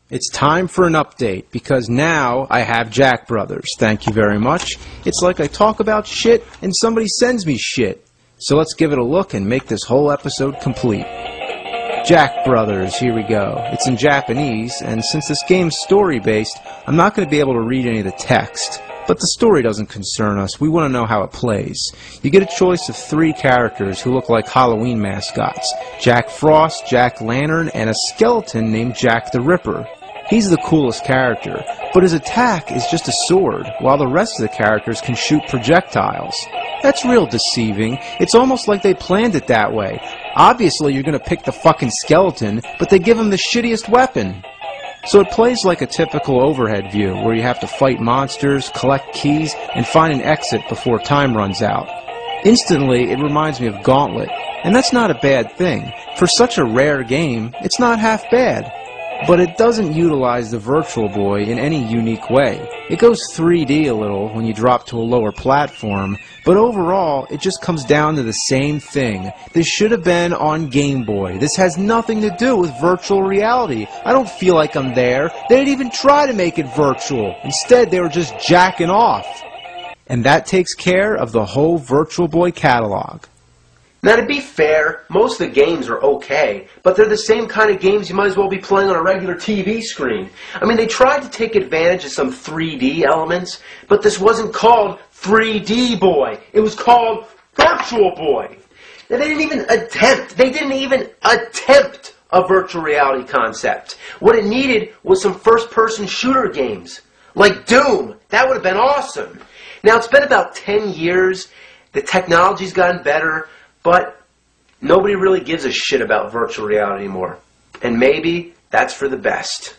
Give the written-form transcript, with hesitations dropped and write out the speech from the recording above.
It's time for an update, because now I have Jack Brothers. Thank you very much. It's like I talk about shit and somebody sends me shit. So let's give it a look and make this whole episode complete. Jack Brothers, here we go. It's in Japanese, and since this game's story-based, I'm not going to be able to read any of the text. But the story doesn't concern us. We want to know how it plays. You get a choice of 3 characters who look like Halloween mascots: Jack Frost, Jack Lantern, and a skeleton named Jack the Ripper. He's the coolest character, but his attack is just a sword, while the rest of the characters can shoot projectiles. That's real deceiving. It's almost like they planned it that way. Obviously you're going to pick the fucking skeleton, but they give him the shittiest weapon. So it plays like a typical overhead view, where you have to fight monsters, collect keys, and find an exit before time runs out. Instantly, it reminds me of Gauntlet, and that's not a bad thing. For such a rare game, it's not half bad. But it doesn't utilize the Virtual Boy in any unique way. It goes 3D a little when you drop to a lower platform, but overall, it just comes down to the same thing. This should have been on Game Boy. This has nothing to do with virtual reality. I don't feel like I'm there. They didn't even try to make it virtual. Instead, they were just jacking off. And that takes care of the whole Virtual Boy catalog. Now, to be fair, most of the games are okay, but they're the same kind of games you might as well be playing on a regular TV screen. I mean, they tried to take advantage of some 3D elements, but this wasn't called 3D Boy. It was called Virtual Boy. Now, they didn't even attempt a virtual reality concept. What it needed was some first-person shooter games, like Doom. That would have been awesome. Now, it's been about 10 years. The technology's gotten better. But nobody really gives a shit about virtual reality anymore. And maybe that's for the best.